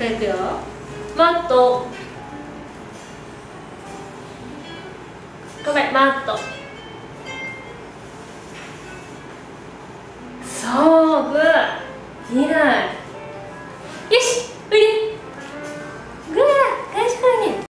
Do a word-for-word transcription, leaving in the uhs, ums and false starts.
いくよ。マット。ごめん、マット。そう、グー。いいね。